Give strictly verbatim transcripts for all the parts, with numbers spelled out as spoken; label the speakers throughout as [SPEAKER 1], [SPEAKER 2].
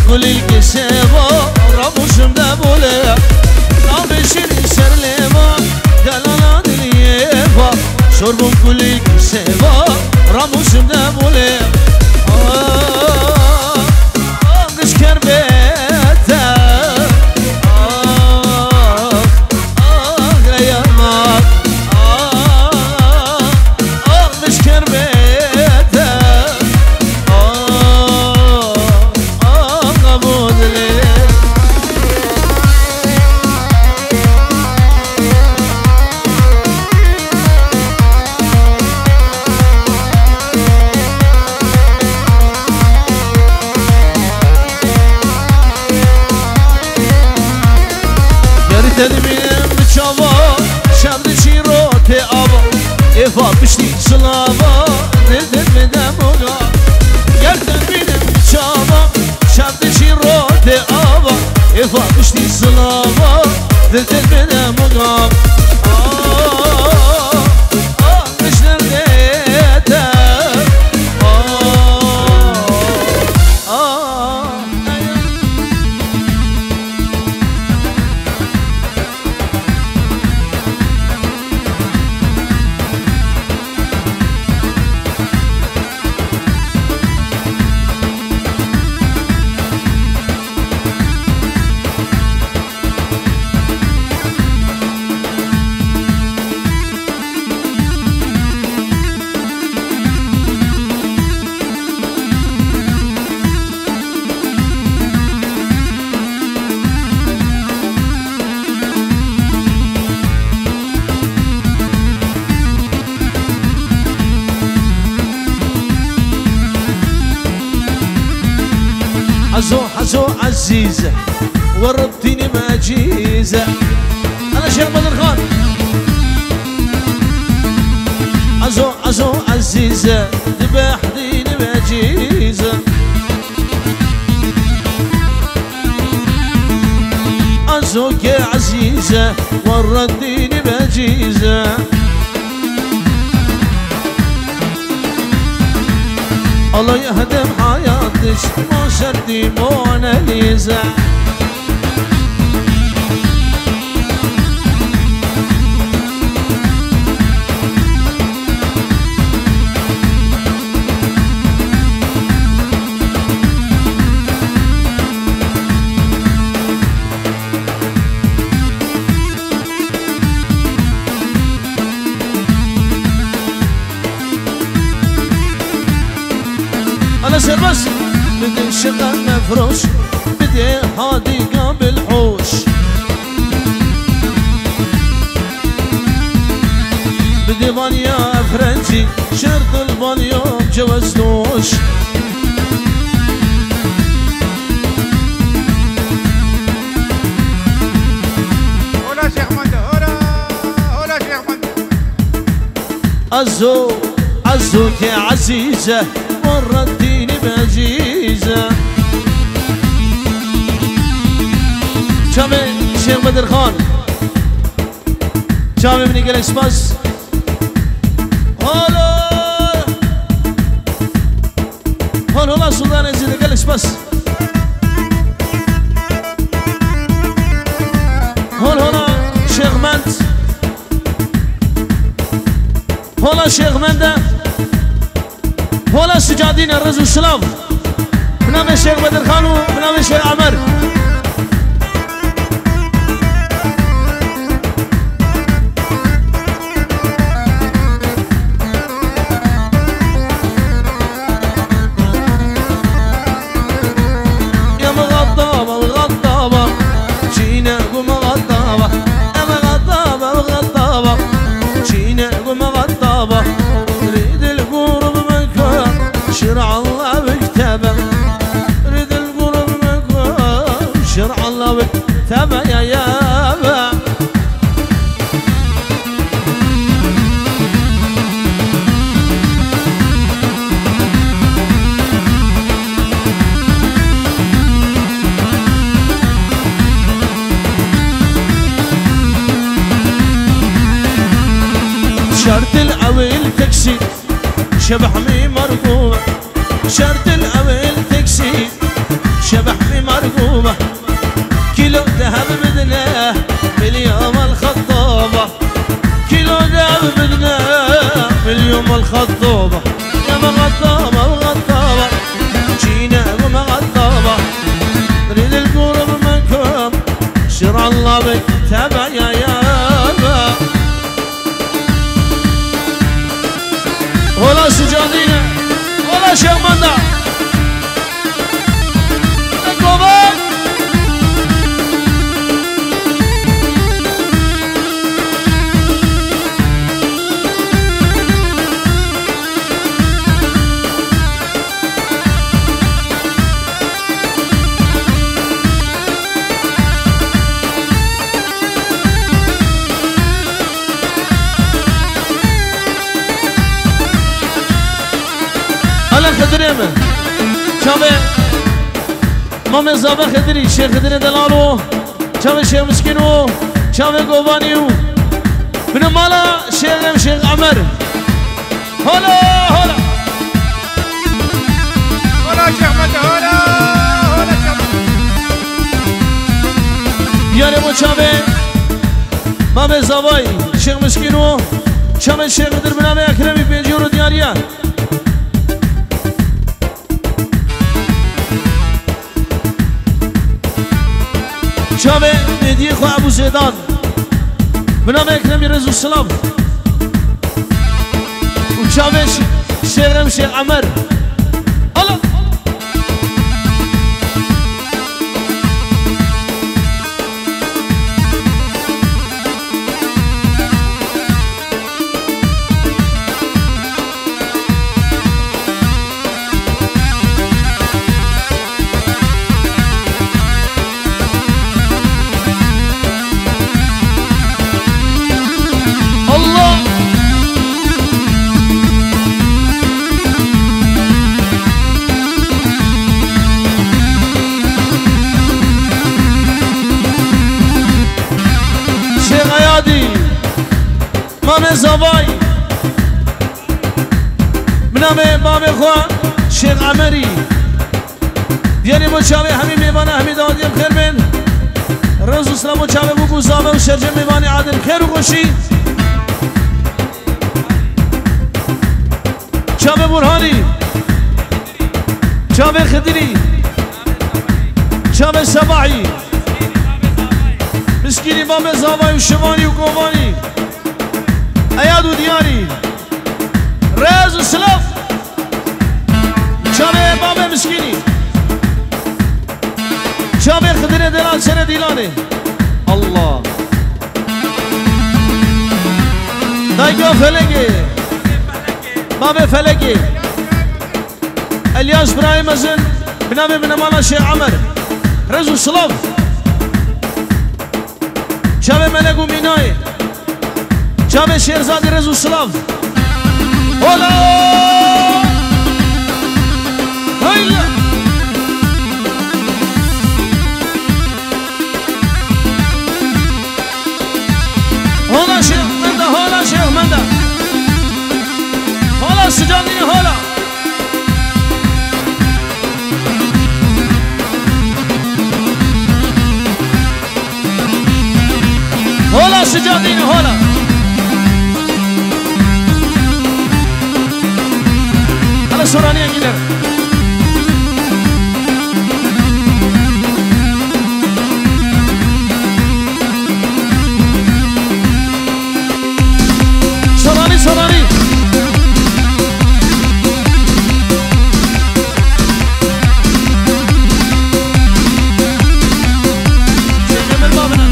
[SPEAKER 1] كل الكسابة رموش مدبولة نابشر سرلما دلانا دليفا شربوا كل الكسابة رموش مدبولة آه مش كربيتا آه آه غيامات آه آه مش كربيتا آه آه قبول لي تدمين بتشابا شمد شيروتي أبا إفا بشتي سلابا دلدل بدموغا ير تدمين بتشابا شمد شيروتي أبا إفا بشتي سلابا دلدل بدموغا آه آه مش نرديتا آه آه حزو حزو عزيزة وربتيني معجيزة أنا شيخ بدر خان حزو حزو عزيزة ذبحتيني معجيزة حزوك يا عزيزة وربتيني معجيزة الله يهدم حياتش ما شردي موناليزا أنا سر بس بدي الشقة مفروش بدي حديقة بالحوش بدي بانيا فرنسي شرط البانيا بجوزتوش
[SPEAKER 2] هولا شيخ مندو هولا هولا شيخ مندو
[SPEAKER 1] عزو عزوك يا عزيزة ورديني بعجيزة شامي شيخ بدر خان شامي من جالكس باس هلا هلا هلا سلطان يزيد جالكس باس هلا هلا شيخ مند هلا شيخ مند هلا سجادين الرز والسلام بنام الشيخ بدر خان وبنام الشيخ عمر يا مغضبة مغضبة جينا ومغضبة يا مغضبة مغضبة جينا ومغضبة نريد القرب مكان شرع الله بكتابه نريد القرب مكان شرع الله بكتابه يا يابا شرط الأول تكسي شبح مي مرفوع شرط الأول تكسي شبحني مرغوبة كيلو ذهب بدنا باليوم الخطوبة كيلو ذهب بدنا باليوم الخطوبة يا مغطوبة وغطوبة جينا ومغطوبة نريد القرب منكم شرع الله بكتابة يا يابا ولا سجادينا ولا شيخ مندع القبال خدريمه شامي مامي زابا خدري شيخ خدري دلالو شامي شيخ مسكينو شامي قوبانيو من مالا شيخ شيخ عمر هلا هلا
[SPEAKER 2] هلا شيخ مندى هلا هلا شيخ
[SPEAKER 1] يعني مو شامي مامي زاباي شيخ مسكينو شامي شيخ خدر بنامي اكرمي بيجيورو دياريا شامي ندي خو ابو زيدان بنام اكرمي رزو السلام وشامي شيخ شيخ عمر الله مامي زباي بنامي مامي خوان شيخ عمري ديالي مشاوي حمي ميبانا حمي داودي بخير من رزو سلام مشاوي بوكو زامي وشرجم ميباني عادل خير وخوشي شاوي برهاني شاوي خدري شاوي سباعي مسكيني مامي زباي وشماني وقوماني ايادو دياري رياض السلف شامي بابا مسكيني شامي خدري دلال سنة ديلاني الله دايقو فلقي بابا فلقي الياس برايم ازن بنامي من امانا شيخ عمر رياض السلف شامي ملقو ميناي شامي شيرزادي رزو السلام هلا هلا هلا شيخ مندى هلا شيخ مندى هلا سجادين هلا هلا سجادين هلا سورانيا gider. Sorani sorani. Çekemel babına.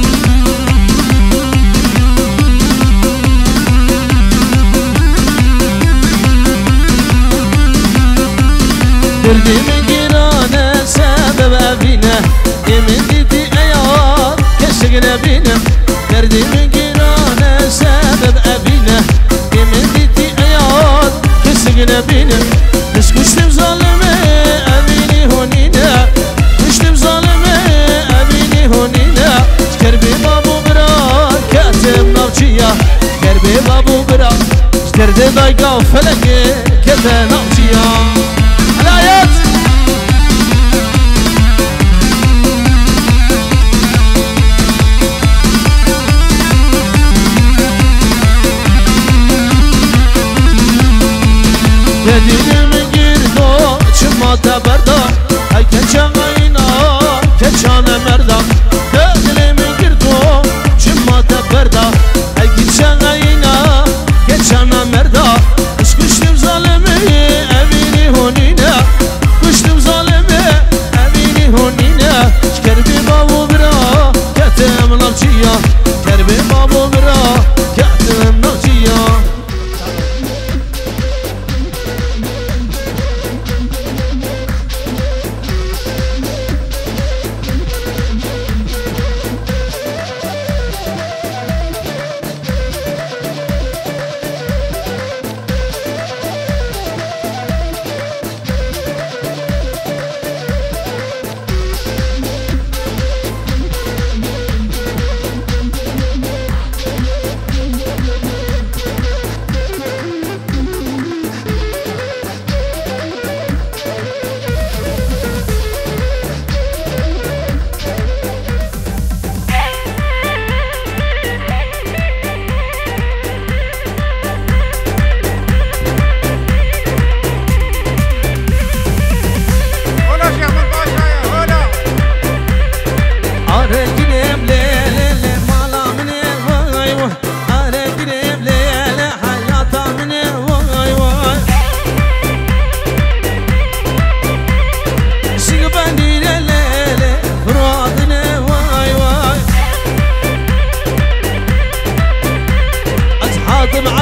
[SPEAKER 1] Derdimi girane sebep evine Yemin dedi eyar keşkine bine Derdimi girane sebep evine Yemin dedi eyar keşkine bine Biz kuştum zalime evini honine Kuştum zalime evini honine Kerbi babu bırak ketem navçıya Kerbi babu bırak Derde dayga feleke kete navçıya الآيات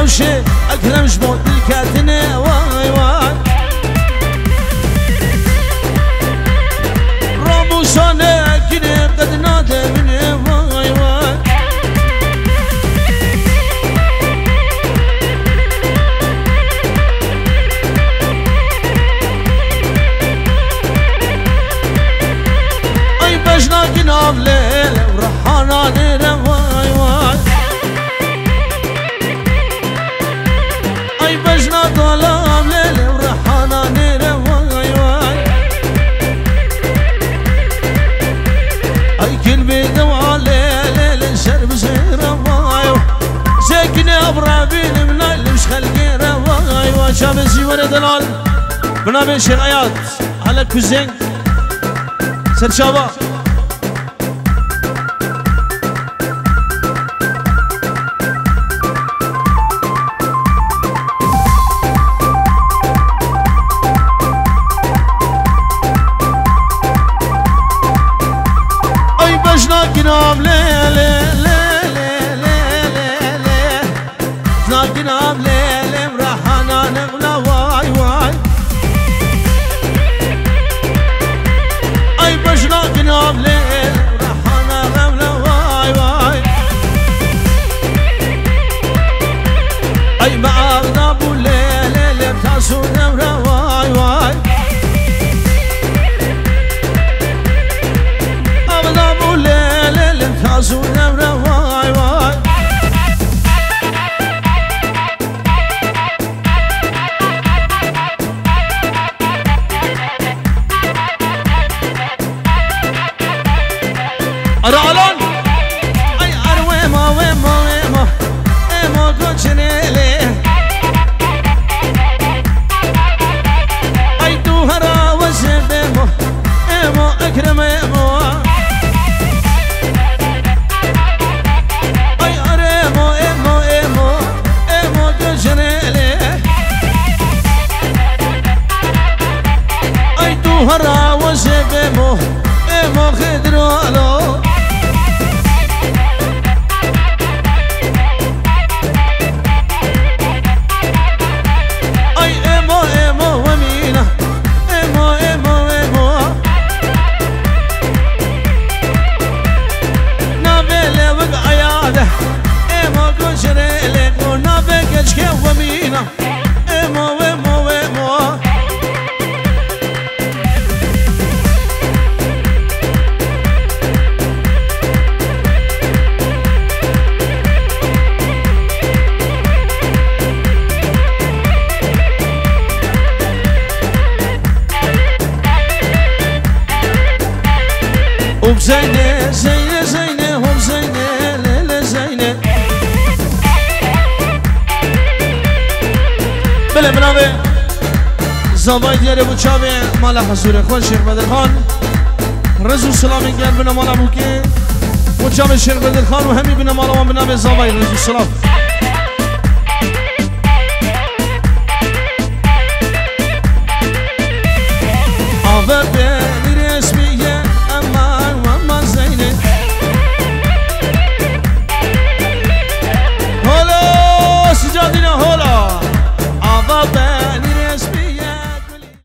[SPEAKER 1] وشي أكرم شبوط بالكاتنة واي واي رامو سانة كني قد نادى مني واي واي أي بجنا كناب ليل ورحانا نيرا واي واي أي بجنا ظلام ليل ورحانا نيرا واي واي أي كل بيد وعلي ليل شرب زيرا واي زيكني أبرابين من اللي مش خلقيرا واي واي شاب زيوري دلال بنابي شيخ آيات على كوزين سر شابا أي بجنا كناب لي لي لي لي لي لي بجنا كناب لي لي مرحانا نغلا واي واي أي بجنا كناب لي مرحانا نغلا واي واي أي بعضنا بولي لي لي تاسو نغلا واي واي أبدا بولي لي لي تاسو نغلا واي واي أرالون أي أرويما ويما ويما إيما كوتشنيلي أي دوهرا وزبيمو إيما أكرم إيما أي أريمو إيما إيما إيما كوتشنيلي أي دوهرا وزبيمو إيما خدرولو وبزينة زينة زينة هم زينة ليلة زينة بله بنابه زباي دياري بو چاوه مالا حضور خوش شیخ بدرخان رزو سلامی گرد بنا مالا بوکه بو چاوه شیخ بدرخان و همی بنا مالا و بنابه زباي رزو سلام